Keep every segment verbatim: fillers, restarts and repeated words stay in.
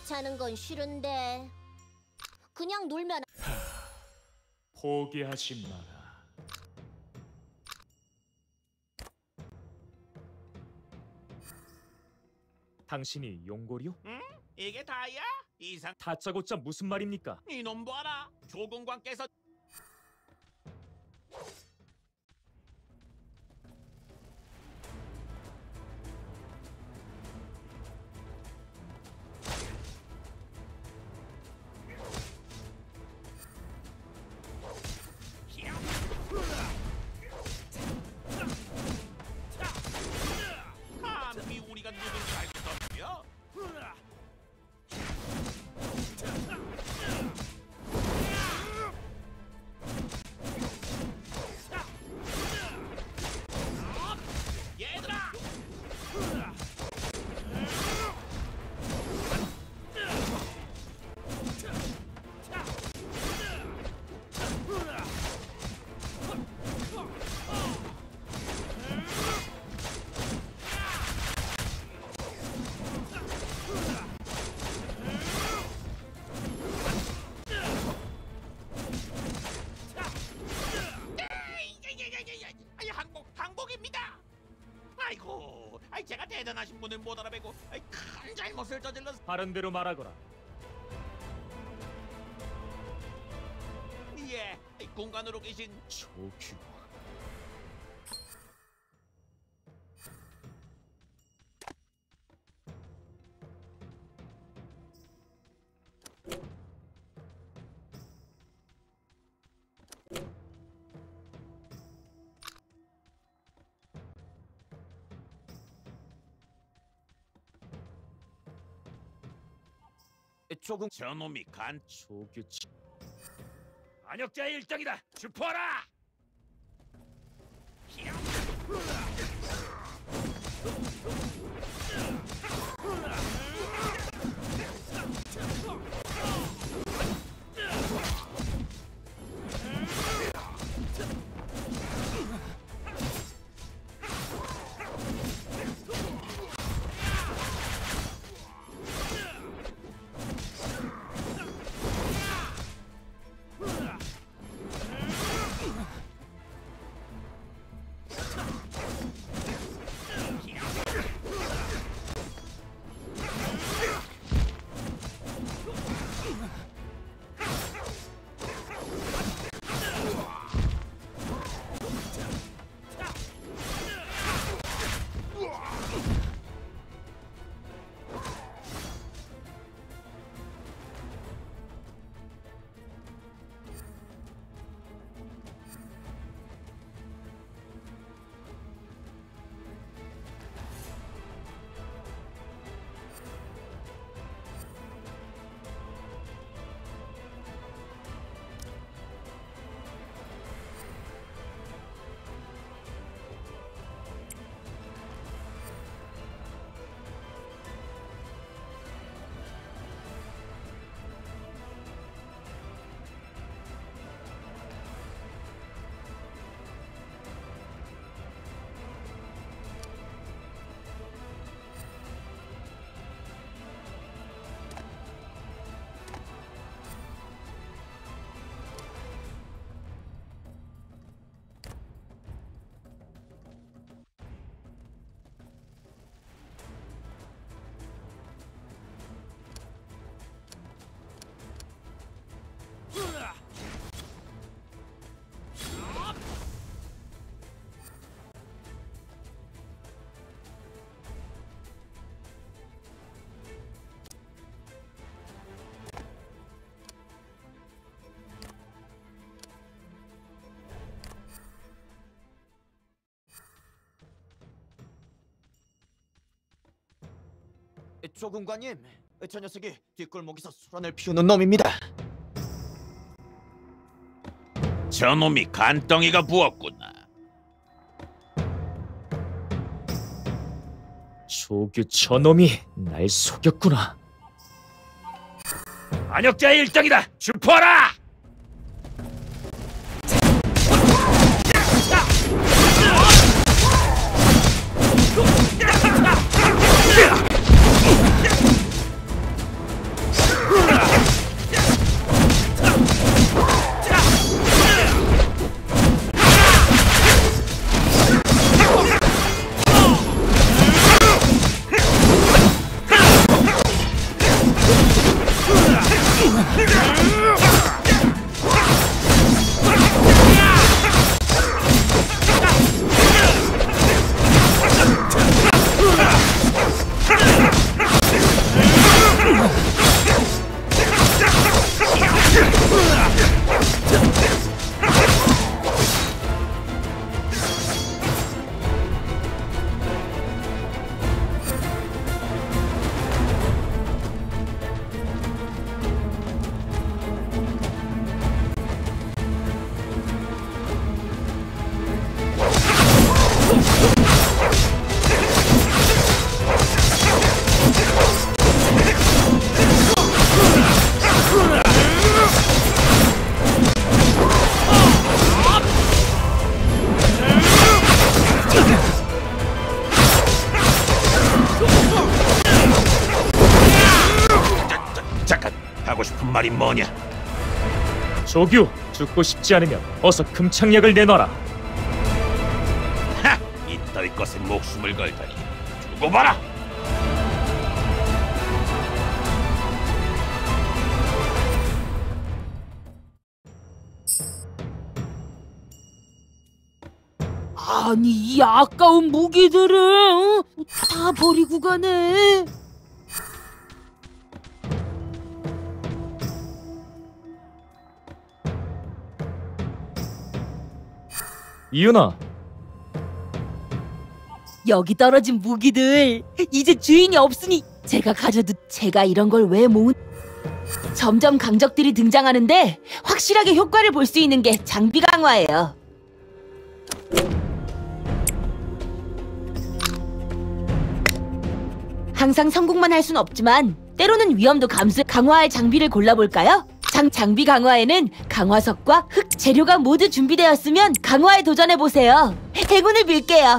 귀찮은 건 싫은데 그냥 놀면. 포기하지 마라. 당신이 용골이요? 응? 이게 다야? 이상 다짜고짜 무슨 말입니까? 이놈 봐라. 조공관께서 감히 우리가 누군지 알고 없고요. 얘들아! 아이, 항복, 항복입니다. 아이고, 아이 제가 대단하신 분을 못 알아뵈고 아이, 큰 잘못을 저질렀. 바른 대로 말하거라. 예, 이 공간으로 계신 조규. 조공 저놈이 간 조규 치... 안역자의 일정이다. 주포하라. 조군관님, 저 녀석이 뒷골목에서 소란을 피우는 놈입니다. 저놈이 간덩이가 부었구나. 조규 저놈이 날 속였구나. 안역자의 일정이다. 주포하라. 하고 싶은 말이 뭐냐? 조규, 죽고 싶지 않으면 어서 금창약을 내놔라. 하! 이따위 것에 목숨을 걸다니. 두고 봐라. 아니 이 아까운 무기들을 어? 다 버리고 가네. 이윤아, 여기 떨어진 무기들 이제 주인이 없으니 제가 가져도 제가 이런 걸 왜 모은? 점점 강적들이 등장하는데 확실하게 효과를 볼 수 있는 게 장비 강화예요. 항상 성공만 할 순 없지만 때로는 위험도 감수 강화할 장비를 골라볼까요? 장, 장비 강화에는 강화석과 흙 재료가 모두 준비되었으면 강화에 도전해보세요. 행운을 빌게요.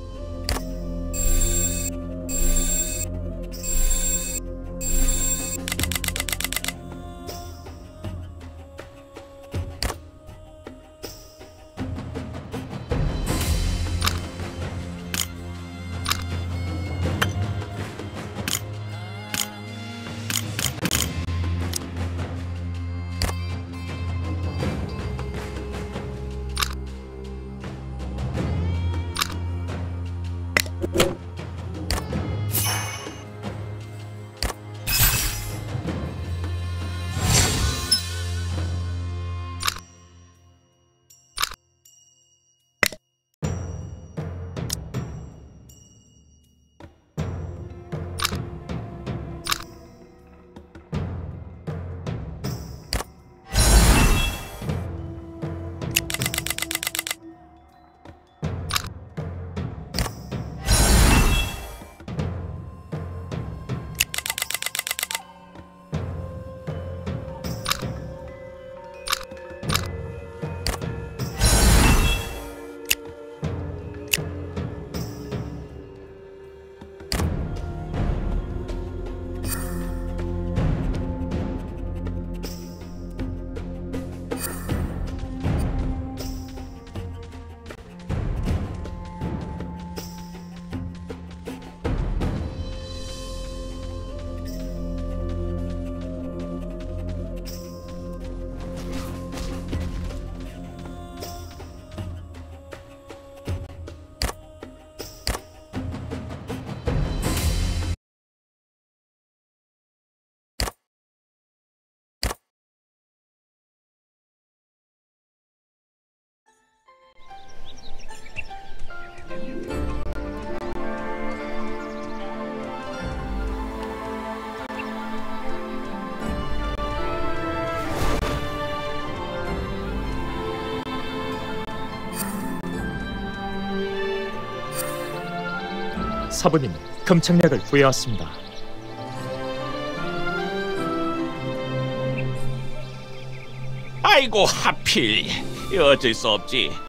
사부님, 금창약을 구해왔습니다. 아이고 하필. 어쩔 수 없지.